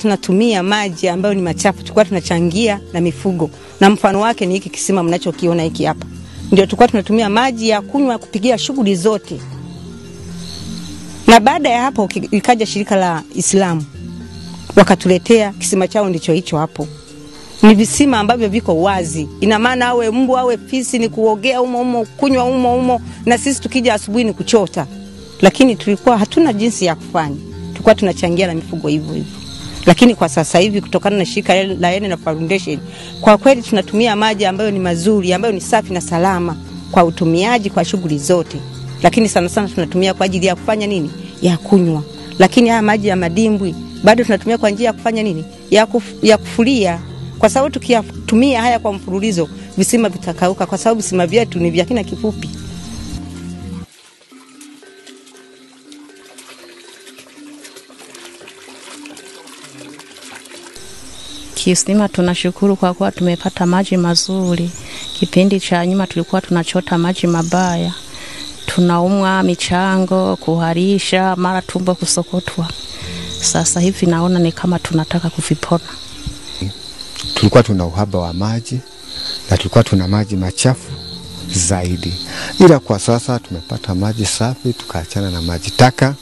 tunatumia maji ambayo ni machafu, tulikuwa tunachangia na mifugo. Na mfano wake ni hiki kisima mnachokiona hiki hapa. Ndio tulikuwa tunatumia maji ya kunywa kupigia shughuli zote. Na baada ya hapo ikaja shirika la Islamu. Wakatuletea kisima chao ndicho hicho hapo. Ni visima ambavyo viko wazi. Ina maana awe mbu awe fisi ni kuogea umo kunywa umo na sisi tukija asubuhi ni kuchota. Lakini tulikuwa hatuna jinsi ya kufanya. Tulikuwa tunachangia na mifugo hivyo. Lakini kwa sasa hivi kutokana na shirika la EFTwater Foundation, kwa kweli tunatumia maji ambayo ni mazuri, ambayo ni safi na salama kwa utumiaji kwa shughuli zote. Lakini sana sana tunatumia kwa ajili ya kufanya nini? Ya kunywa. Lakini haya maji ya madimbwi bado tunatumia kwa njia ya kufanya nini? Ya kufulia. Kwa sababu tukiyatumia haya kwa mfululizo, visima vitakauka kwa sababu visima vyetu ni vya kina kifupi. Kisima tunashukuru kwa kuwa tumepata maji mazuri. Kipindi cha nyuma tulikuwa tunachota maji mabaya. Tunaumwa michango, kuharisha, mara tumbo kusokotwa. Sasa hivi naona ni kama tunataka kuvipona. Tulikuwa tuna uhaba wa maji na tulikuwa tuna maji machafu zaidi. Ila kwa sasa tumepata maji safi, tukaachana na maji taka.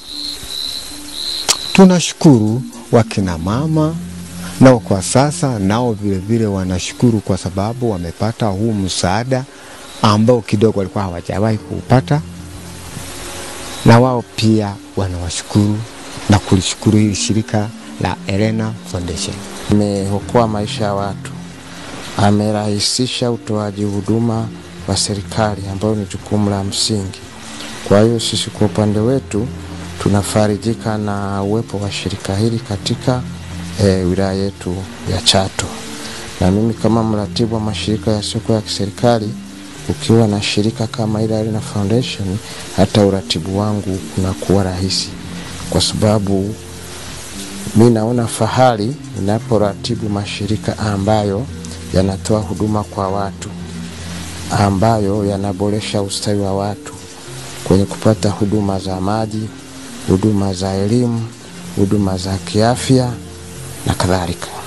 Tunashukuru wakina mama nao kwa sasa nao vile vile wanashukuru kwa sababu wamepata huu msaada ambao kidogo walikuwa hawajawahi kupata. Na wao pia wanawashukuru na kulishukuru hili shirika la EFTwater Foundation. Ameokoa maisha ya watu. Amerahisisha utoaji huduma wa serikali ambao ni jukumu la msingi. Kwa hiyo sisi kwa upande wetu tunafarijika na uwepo wa shirika hili katika wilaya yetu ya Chato. Na mimi kama mratibu wa mashirika yasiyokuwa ya kiserikali, ukiwa na shirika kama ile EFTwater Foundation, hata uratibu wangu unakuwa rahisi. Kwa sababu mimi naona fahari ninaporatibu mashirika ambayo yanatoa huduma kwa watu, ambayo yanaboresha ustawi wa watu kwenye kupata huduma za maji, huduma za elimu, huduma za kiafya na kadhalika.